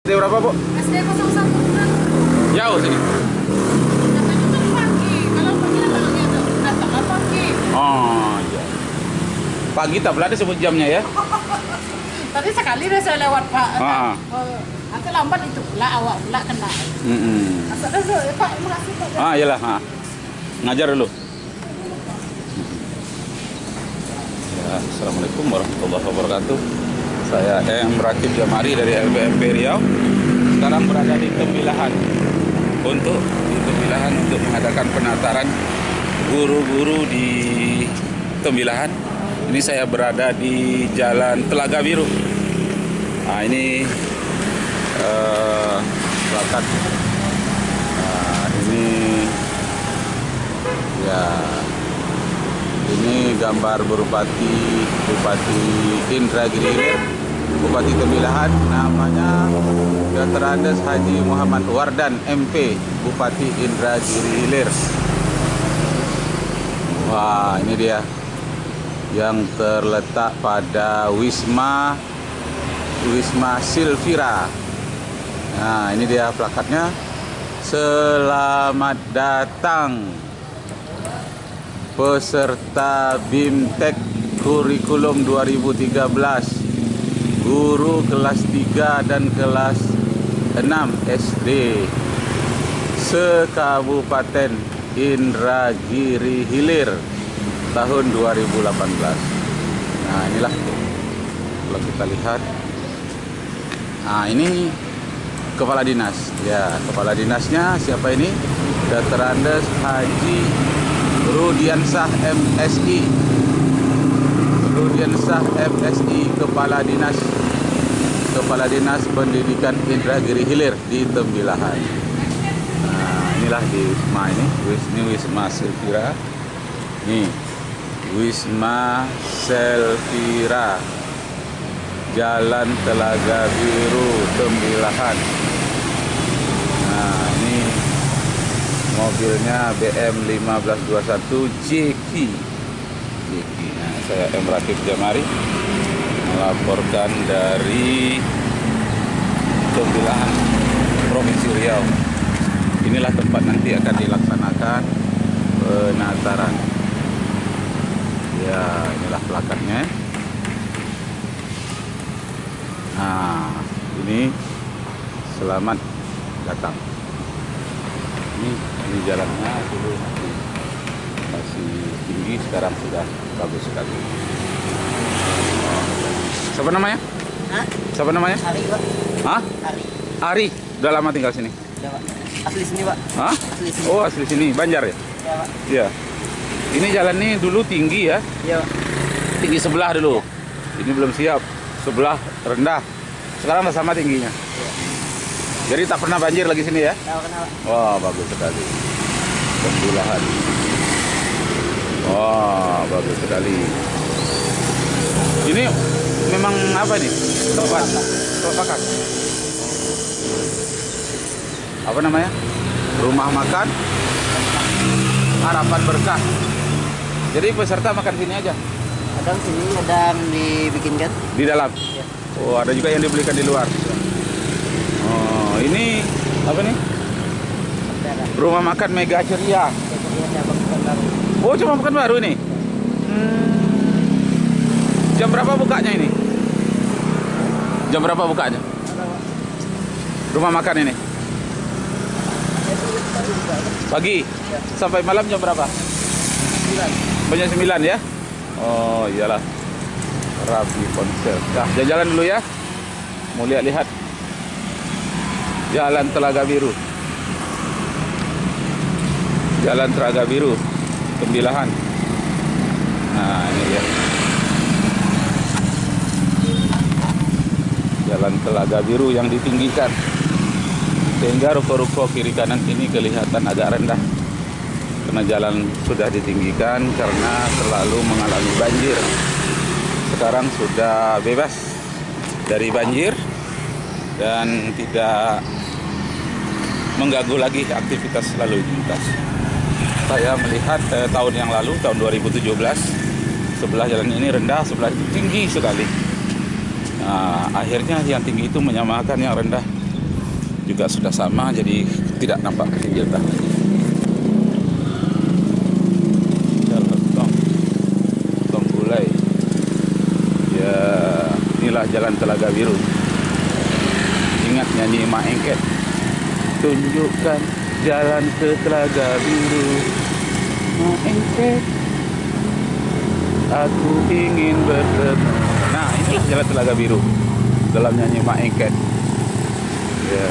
SD berapa, Bu? SD 01 kan. Jauh sini. Katanya kan pagi. Kalau pagi datang pagi. Oh, iya. Pagi tak pula ada sebut jamnya ya? Tadi sekali deh saya lewat, Pak. Ah. Nanti lambat itu pula awak pula kena. Asal dulu ya, Pak. Makasih, Pak. Ah, iyalah. Ngajar dulu. Ya, Assalamualaikum warahmatullahi wabarakatuh. Saya M. Rakib Jamari dari LBMP Riau. Sekarang berada di Tembilahan untuk mengadakan penataran guru-guru di Tembilahan. Ini saya berada di Jalan Telaga Biru. Nah, ini plakat. Nah, ini ya. Ini gambar Bupati Indragiri Hilir, Bupati Tembilahan, namanya Dr. Andes Haji Muhammad Wardan MP, Bupati Indragiri Hilir. Wah, ini dia yang terletak pada Wisma Silvira. Nah, ini dia plakatnya. Selamat datang peserta BIMTEK Kurikulum 2013, guru kelas 3 dan kelas 6 SD se-Kabupaten Indragiri Hilir tahun 2018. Nah, inilah kalau kita lihat. Nah, ini kepala dinas. Ya, kepala dinasnya siapa ini? Dr. Andes Haji Rudiansah MSI. Rudiansah MSI, Kepala Dinas Pendidikan Indragiri Hilir di Tembilahan. Nah, inilah di Wisma ini Wisma Silvira. Nih, Wisma Silvira, Jalan Telaga Biru, Tembilahan. Nah, ini mobilnya BM 1521 JQ. Nah, saya M. Rakib Jamari melaporkan dari Tembilahan, Provinsi Riau. Inilah tempat nanti akan dilaksanakan penataran. Ya, inilah plakatnya. Nah, ini selamat datang. Ini jalannya dulu masih tinggi, sekarang sudah bagus sekali. Siapa namanya? Hah? Siapa namanya? Ari, Pak. Hah? Ari. Ari. Udah lama tinggal sini? Udah, Pak. Asli sini, Pak. Hah? Asli sini. Oh, asli sini. Banjar ya? Ya, Pak. Iya. Ini jalan ini dulu tinggi ya? Iya, Pak. Tinggi sebelah dulu. Ini belum siap. Sebelah rendah. Sekarang udah sama tingginya. Iya. Jadi tak pernah banjir lagi sini ya? Tahu kenapa? Wah, bagus sekali. Tembilahan. Wah, bagus sekali. Ini memang apa nih? Tempat makan. Apa namanya? Rumah makan Harapan Berkah. Jadi peserta makan sini aja? Kadang sini, kadang dibikinkan. Di dalam? Ya. Oh, ada juga yang dibelikan di luar. Oh, ini apa nih? Ada. Rumah makan Mega Ceria. Jadi ada bukan baru. Oh, cuma bukan baru ini. Jam berapa bukanya ini? Jam berapa bukanya? Rumah makan ini? Pagi? Ya. Sampai malam jam berapa? 9. Banyak 9 ya? Oh, iyalah. Rapi Ponsel. Nah, jalan dulu ya. Mau lihat-lihat. Jalan Telaga Biru. Jalan Telaga Biru, Tembilahan. Nah, ini ya. Jalan Telaga Biru yang ditinggikan. Sehingga ruko-ruko kiri kanan ini kelihatan agak rendah. Karena jalan sudah ditinggikan karena selalu mengalami banjir. Sekarang sudah bebas dari banjir dan tidak mengganggu lagi aktivitas lalu lintas. Saya melihat tahun yang lalu, tahun 2017, sebelah jalan ini rendah, sebelah itu tinggi sekali. Nah, akhirnya yang tinggi itu menyamakan yang rendah juga sudah sama, jadi tidak nampak ketinggian lagi. Jalan tong Gulai. Ya, inilah jalan Telaga Biru. Ingat nyanyi Mak Engket. Tunjukkan jalan ke Telaga Biru, Mak Engket. Aku ingin bertemu. Nah, inilah jalan Telaga Biru dalam nyanyi Mak Engket. Ya.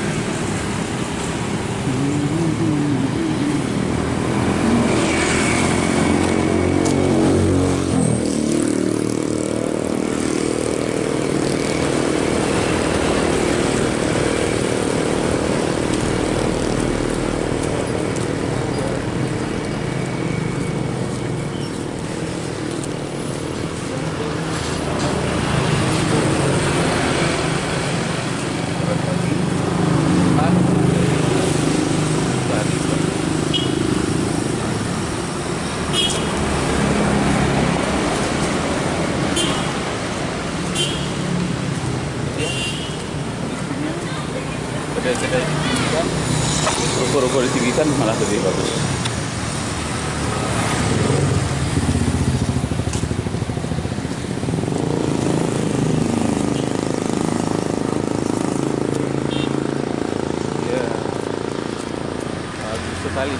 Kedai-kedai ditinggikan, ruko-ruko ditinggikan malah lebih bagus. Ya, bagus sekali.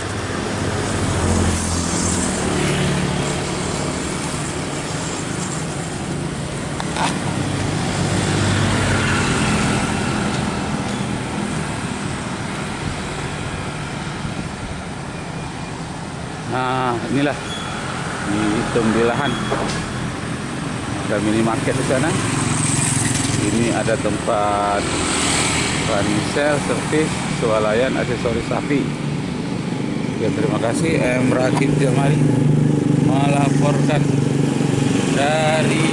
Nah, inilah di Tembilahan. Ada minimarket di sana. Ini ada tempat ranisel, servis, swalayan, aksesoris sapi. Ya, terima kasih. Rakib Jamali melaporkan dari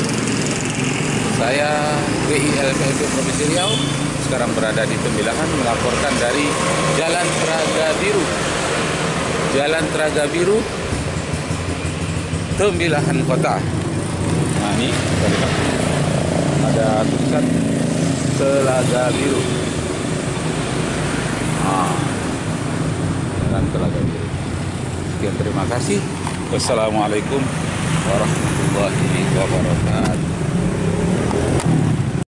saya WILPMP Provinsi Riau. Sekarang berada di Tembilahan, melaporkan dari Jalan Telaga Biru. Jalan Telaga Biru, Tembilahan Kota. Nah, ini kita lihat ada tulisan Telaga Biru. Nah, Jalan Telaga Biru. Sekian, terima kasih. Wassalamualaikum warahmatullahi wabarakatuh.